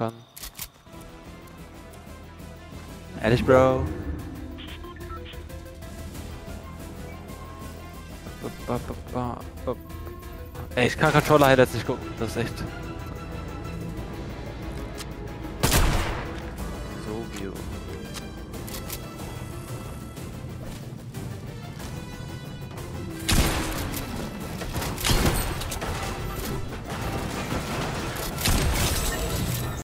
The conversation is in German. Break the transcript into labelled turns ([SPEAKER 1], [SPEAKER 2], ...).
[SPEAKER 1] kann. Ehrlich, Bro? Ey, ich kann Controller-Highlights nicht gucken, das ist echt... So, View.